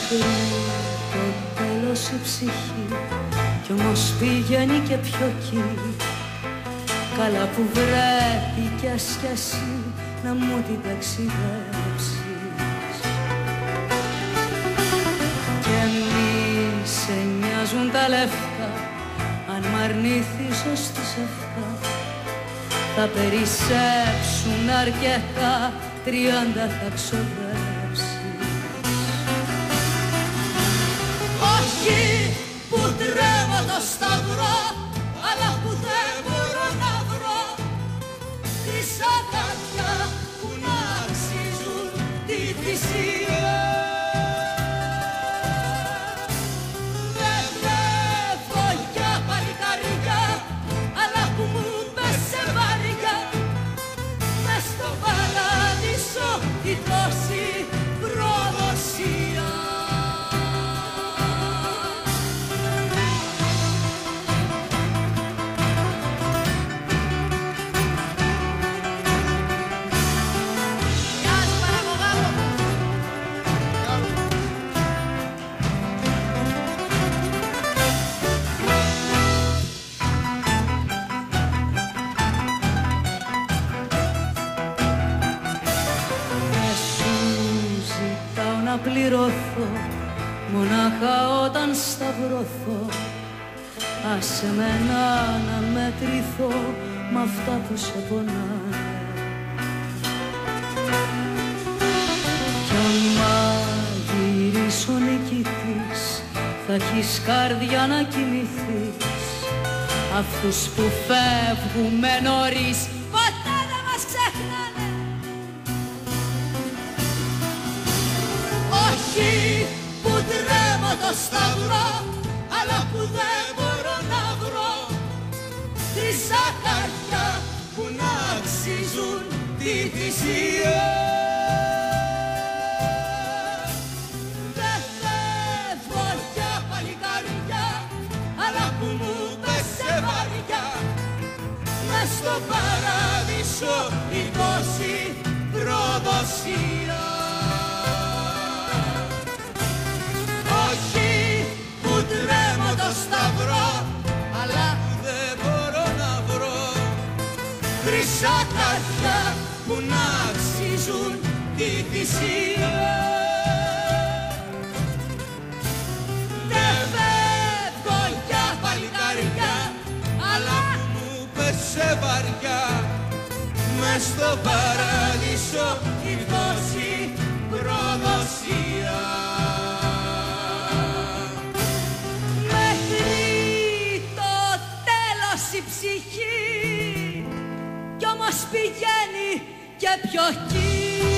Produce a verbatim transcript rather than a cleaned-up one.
Μέχρι το τέλος η ψυχή κι όμως πηγαίνει και πιο εκεί. Καλά που βρέθηκε κι εσύ να μου την ταξιδέψεις. Και μη σε νοιάζουν τα λεφτά, αν μ' αρνήθεις ως τη σεφτά θα περισσέψουν αρκετά, τριάντα θα ξοδέψεις. Όχι που τρέμω το σταυρό, αλλά που δεν μπορώ να βρω τις αγάπια που να αξίζουν τη θυσία. Δεν φεύγω για παλικαριά, αλλά που μου πέσε βαριά μες στο παράδεισο η τόση προδοσία. Να πληρωθώ μονάχα όταν σταυρωθώ. Άσε με να μετρηθώ μ' αυτά που σε πονάνε. Κι άμα γυρίσω νικητής θα έχεις καρδιά να κοιμηθείς. Αυτούς που φεύγουμε νωρίς ποτέ δεν μας ξεχνάνε. Όχι που τρέμω το σταυρό, αλλά που δεν μπορώ να βρω τις αχάρια που να αξίζουν τη θυσία. Δεν φεύγω για παλικαριά, αλλά που μου πέσε βαριά μες στο παράδεισο η τόση προδοσία. Όχι που τρέμω το σταυρό, αλλά που δεν μπορώ να βρω χρυσά χαρτιά που να αξίζουν τη θυσία. Δεν φεύγω για παλικαριά, αλλά που μου πέσε βαριά μες στο παράδεισο η τόση προδοσία. Η ψυχή κι όμως πηγαίνει και πιο εκεί.